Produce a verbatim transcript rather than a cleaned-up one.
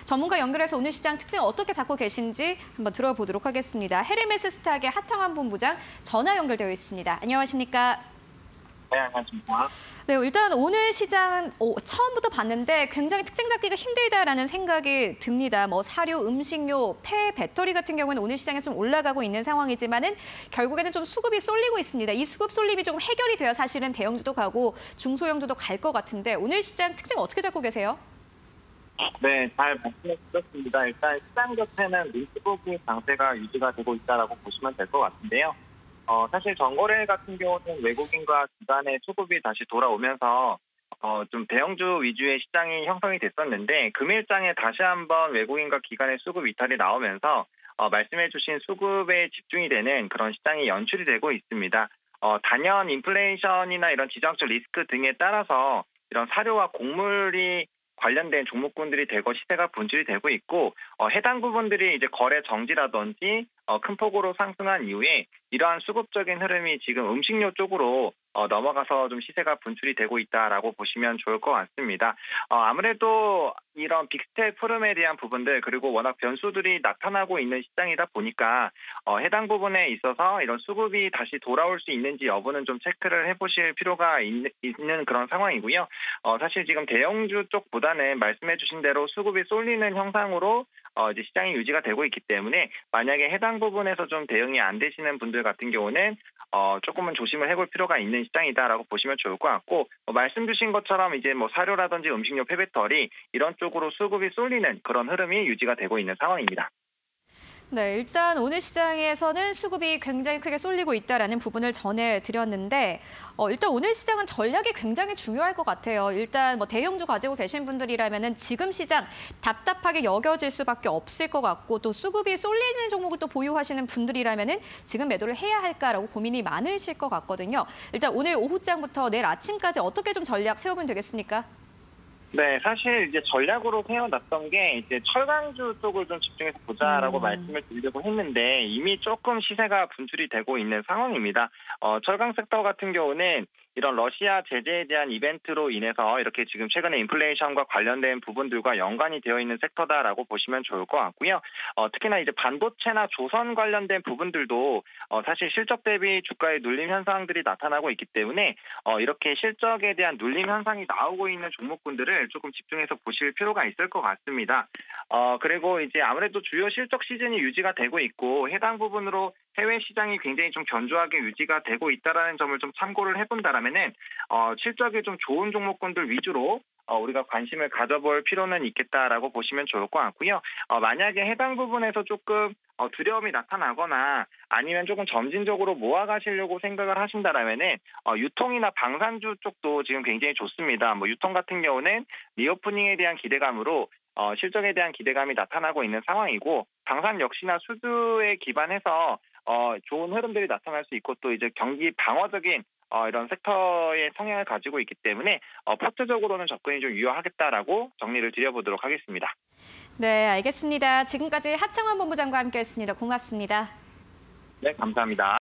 전문가 연결해서 오늘 시장 특징 어떻게 잡고 계신지 한번 들어보도록 하겠습니다. 헤르메스 스탁의 하청환 본부장 전화 연결되어 있습니다. 안녕하십니까? 네, 안녕하십니까? 네, 일단 오늘 시장은 오, 처음부터 봤는데 굉장히 특징 잡기가 힘들다라는 생각이 듭니다. 뭐 사료, 음식료, 폐, 배터리 같은 경우는 오늘 시장에 좀 올라가고 있는 상황이지만은 결국에는 좀 수급이 쏠리고 있습니다. 이 수급 쏠림이 조금 해결이 돼야 사실은 대형주도 가고 중소형주도 갈 것 같은데 오늘 시장 특징 어떻게 잡고 계세요? 네, 잘 말씀해 주셨습니다. 일단 시장 자체는 밀수급이 강세가 유지가 되고 있다라고 보시면 될 것 같은데요. 어, 사실 전거래 같은 경우는 외국인과 기관의 수급이 다시 돌아오면서 어, 좀 대형주 위주의 시장이 형성이 됐었는데 금일장에 다시 한번 외국인과 기관의 수급 이탈이 나오면서 어, 말씀해 주신 수급에 집중이 되는 그런 시장이 연출이 되고 있습니다. 어, 단연 인플레이션이나 이런 지정학적 리스크 등에 따라서 이런 사료와 곡물이 관련된 종목군들이 대거 시세가 분출이 되고 있고 어, 해당 부분들이 이제 거래 정지라든지 어, 큰 폭으로 상승한 이후에 이러한 수급적인 흐름이 지금 음식료 쪽으로 어, 넘어가서 좀 시세가 분출이 되고 있다라고 보시면 좋을 것 같습니다. 어, 아무래도 이런 빅스텝 흐름에 대한 부분들 그리고 워낙 변수들이 나타나고 있는 시장이다 보니까 어, 해당 부분에 있어서 이런 수급이 다시 돌아올 수 있는지 여부는 좀 체크를 해보실 필요가 있, 있는 그런 상황이고요. 어, 사실 지금 대형주 쪽보다는 말씀해주신 대로 수급이 쏠리는 형상으로 어, 이제 시장이 유지가 되고 있기 때문에 만약에 해당 부분에서 좀 대응이 안 되시는 분들 같은 경우는 어, 조금은 조심을 해볼 필요가 있는 시장이다라고 보시면 좋을 것 같고 어, 말씀 주신 것처럼 이제 뭐 사료라든지 음식료, 폐배터리 이런 쪽으로 수급이 쏠리는 그런 흐름이 유지가 되고 있는 상황입니다. 네, 일단 오늘 시장에서는 수급이 굉장히 크게 쏠리고 있다라는 부분을 전해드렸는데 어, 일단 오늘 시장은 전략이 굉장히 중요할 것 같아요. 일단 뭐 대형주 가지고 계신 분들이라면은 지금 시장 답답하게 여겨질 수밖에 없을 것 같고 또 수급이 쏠리는 종목을 또 보유하시는 분들이라면은 지금 매도를 해야 할까라고 고민이 많으실 것 같거든요. 일단 오늘 오후장부터 내일 아침까지 어떻게 좀 전략 세우면 되겠습니까? 네, 사실 이제 전략으로 세워놨던 게 이제 철강주 쪽을 좀 집중해서 보자라고 음. 말씀을 드리려고 했는데 이미 조금 시세가 분출이 되고 있는 상황입니다. 어, 철강 섹터 같은 경우는 이런 러시아 제재에 대한 이벤트로 인해서 이렇게 지금 최근에 인플레이션과 관련된 부분들과 연관이 되어 있는 섹터다라고 보시면 좋을 것 같고요. 어, 특히나 이제 반도체나 조선 관련된 부분들도 어, 사실 실적 대비 주가의 눌림 현상들이 나타나고 있기 때문에 어, 이렇게 실적에 대한 눌림 현상이 나오고 있는 종목군들을 조금 집중해서 보실 필요가 있을 것 같습니다. 어, 그리고 이제 아무래도 주요 실적 시즌이 유지가 되고 있고 해당 부분으로 해외 시장이 굉장히 좀 견조하게 유지가 되고 있다는 점을 좀 참고를 해본다라면은 어, 실적이 좀 좋은 종목군들 위주로 어, 우리가 관심을 가져볼 필요는 있겠다라고 보시면 좋을 것 같고요. 어, 만약에 해당 부분에서 조금 어, 두려움이 나타나거나 아니면 조금 점진적으로 모아가시려고 생각을 하신다라면은 어, 유통이나 방산주 쪽도 지금 굉장히 좋습니다. 뭐 유통 같은 경우는 리오프닝에 대한 기대감으로 어, 실적에 대한 기대감이 나타나고 있는 상황이고 방산 역시나 수주에 기반해서 어, 좋은 흐름들이 나타날 수 있고 또 이제 경기 방어적인 어, 이런 섹터의 성향을 가지고 있기 때문에 어, 포트적으로는 접근이 좀 유효하겠다라고 정리를 드려보도록 하겠습니다. 네, 알겠습니다. 지금까지 하청환 본부장과 함께했습니다. 고맙습니다. 네, 감사합니다.